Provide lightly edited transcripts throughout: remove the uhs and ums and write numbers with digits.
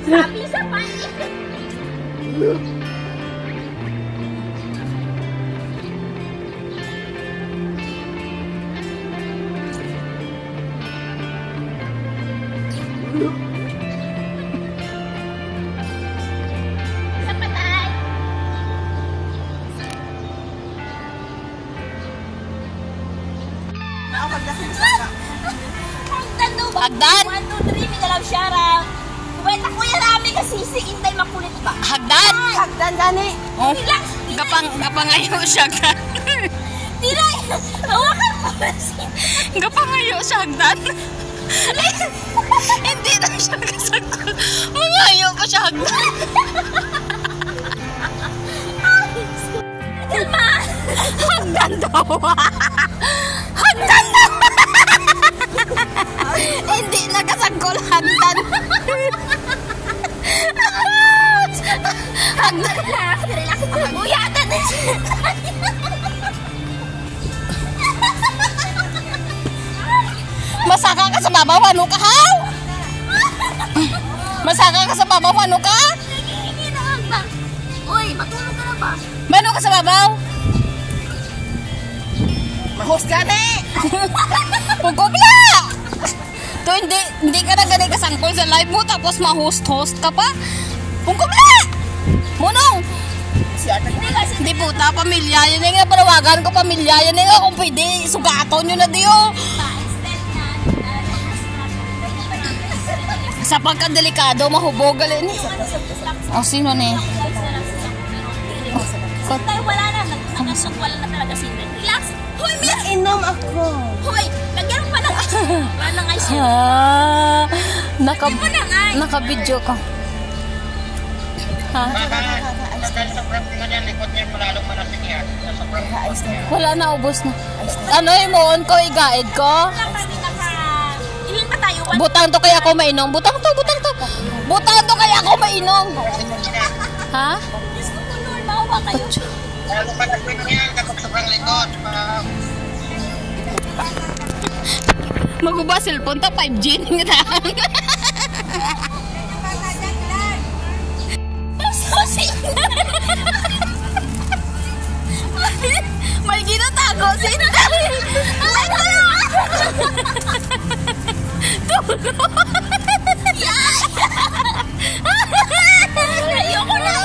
Sabi sa panik. Hagdan! 1, 2, 3, minalaw siya ra. Wait, ako yan namin kasi si Inday makulit ba? Hagdan! Hagdan, Dani. Oh, gapangayo siya, Hagdan. Tira, hawakan mo. Gapangayo siya, Hagdan. Hindi na siya kasagol. Mangayo pa siya, Hagdan. Kalma! Hagdan daw. Hagdan daw. Hindi na kasagol, Hagdan. Hagdan. Relax pa. Buyatan na siya. Masaka ka sa babaw, ano ka, haw? Masaka ka sa babaw, ano ka? Nagihingi na Hagdan. Uy, matulog ka na ba? Mano ka sa babaw? Mahos ka na eh. Pugkobla! To, hindi ka na ganay kasangkol sa live mo, tapos ma-host-host ka pa. Pugkobla! Munong! Hindi puta, pamilya. Yan nga, panawagan ko, pamilya. Yan nga, kung pwede, sugaton nyo na diyo. Sa pagkadelikado, mahubog galin eh. Oh, sino ni? Tayo wala na. Wala na talaga si Inday. Relax. Hoy, Miss! Inom ako. Hoy, lagyan mo pa ng ice. Wala ng ice yun. Ah, Lagyan mo ng ice. naka-video ka. Ha? Wala na, ubos na. Ano yung moon ko, i-guide ko? Lang kami ilan ba tayo? Butang to kaya ako mainom. Butang to. Butang to kaya ako mainom. Ha? Diyos ko po, Lord, mahawa kayo. Lalo pa nag-win yan kapag sobrang likod. Maguba cellphone ta 5G nga. Susi! May ginatago si Inday. Ay, ayoko na!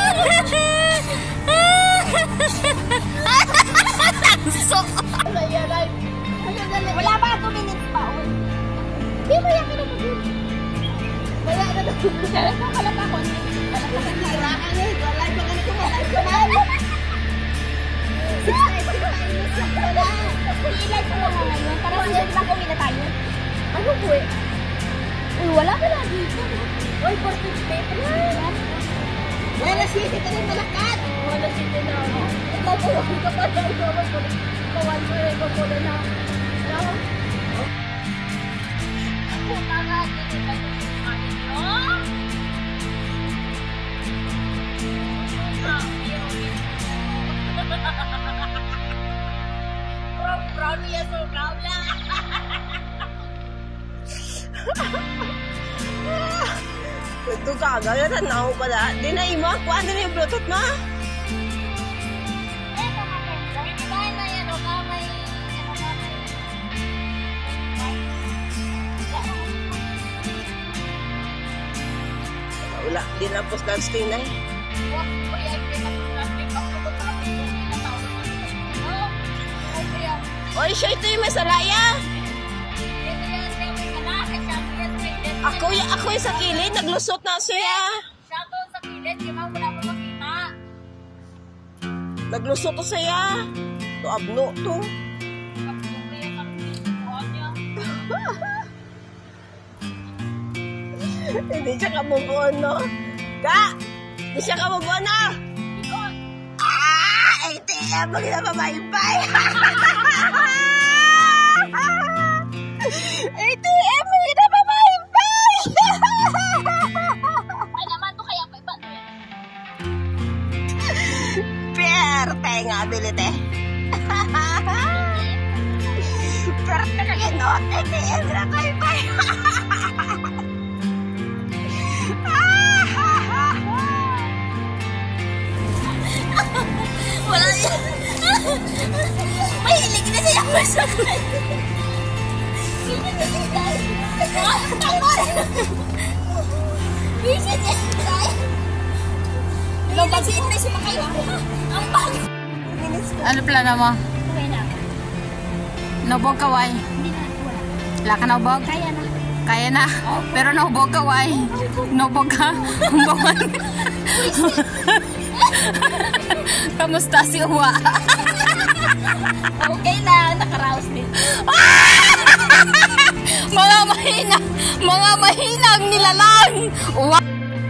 Wala pa 2 minutes pa. Di mo yan pinapagod. Wala na daw. Wala pa ako. Wala ka na. Wala pa ganito. Wala pa na. I-like ko lang ngayon. Para siya lang kung na tayo. Ano po eh? Uy, wala ka na dito. Uy, participate na. Wala city ka rin malakat. Wala city na ako. Ipapulong ka pa daw. Kawan ko eh. Ipapulong na. Ako na nga. Dito ba yung kumain nyo? Proud niya. So proud lang. Ito ka, gano'n na ako pala. Di na imo, kuha na yung Bluetooth mo. Wala, di na post lang screen na eh. Oy, siya ito yung masalaya. Ako yung sa kilid, naglusot na siya. Siya to sa kilid, di ba wala ko makita? Naglusot to siya. To abno to. Hindi siya kamubuan, no? Ka! Hindi siya kamubuan, no? ATM, mag na mabaybay! ATM, mag na mabaybay! Ay naman to kaya pa iba. Perte nga, abilite. Perte ka gano'n, ATM na mabaybay! Visit eh, tay. Nagsiin na si Makay. Ang bag. Ano plano mo? Okay na. Nubog ka, Wai. Hindi na, wala. Wala ka nubog? Kaya na. Kaya na. Pero nubog ka, Wai. Nubog ka. Kumbawan. Kamusta si Uwa? Okay lang, nakaraos din. Mga mahinang nilalang. Uwa.